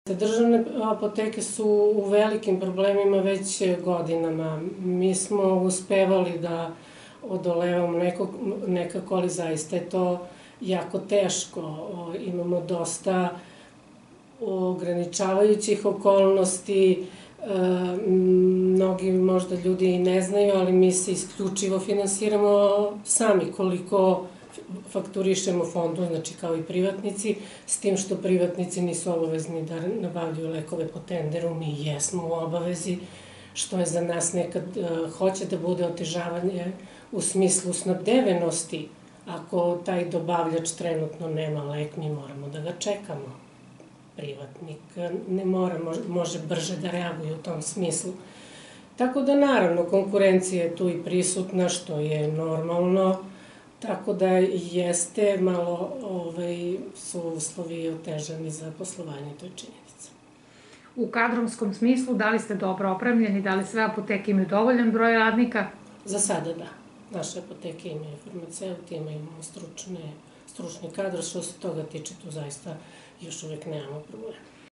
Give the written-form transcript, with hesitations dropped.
Državne apoteke su u velikim problemima već godinama. Mi smo uspevali da odolevamo nekako, ali zaista je to jako teško. Imamo dosta ograničavajućih okolnosti, mnogi možda ljudi i ne znaju, ali mi se isključivo finansiramo sami koliko fakturišemo fondu, znači kao i privatnici, s tim što privatnici nisu obavezni da nabavljaju lekove po tenderu, mi jesmo u obavezi, što je za nas nekad hoće da bude otežavanje u smislu snabdevenosti. Ako taj dobavljač trenutno nema lek, mi moramo da ga čekamo. Privatnik ne mora, može brže da reaguje u tom smislu. Tako da naravno konkurencija je tu i prisutna, što je normalno, tako da jeste malo su uslovi otežani za poslovanje, to je činjenica. U kadrovskom smislu, da li ste dobro opremljeni, da li sve apoteke imaju dovoljan broj radnika? Za sada da. Naše apoteke imaju farmaceuti, imamo stručni kadar, što se toga tiče, tu zaista još uvek nemamo problema.